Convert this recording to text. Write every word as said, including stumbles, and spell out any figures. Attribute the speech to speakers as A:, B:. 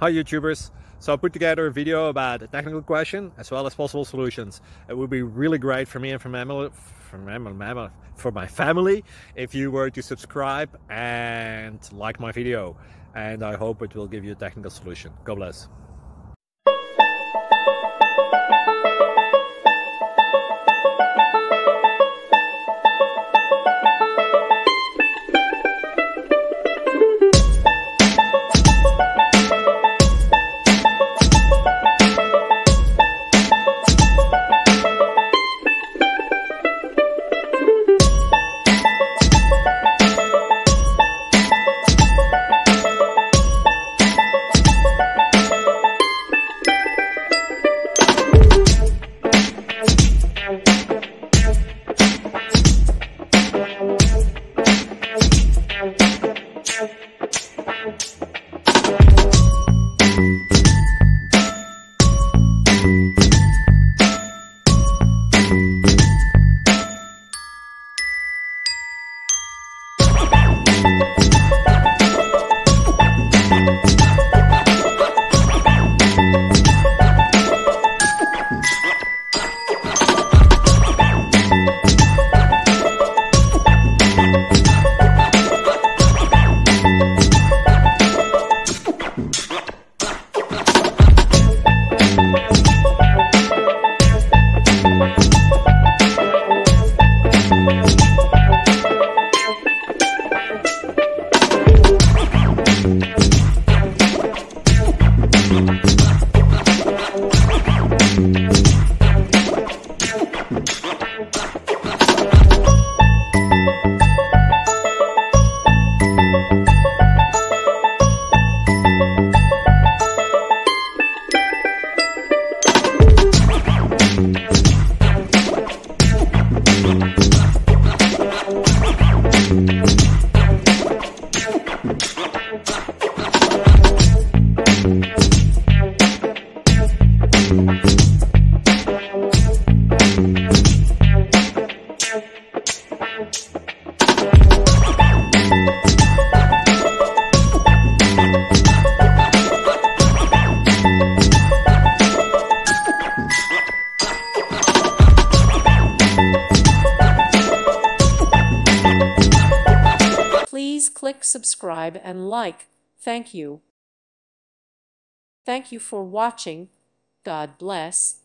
A: Hi YouTubers! So I put together a video about a technical question as well as possible solutions. It would be really great for me and for my family, for my, for my family if you were to subscribe and like my video. And I hope it will give you a technical solution. God bless.
B: Please click subscribe and like. Thank you. Thank you for watching. God bless.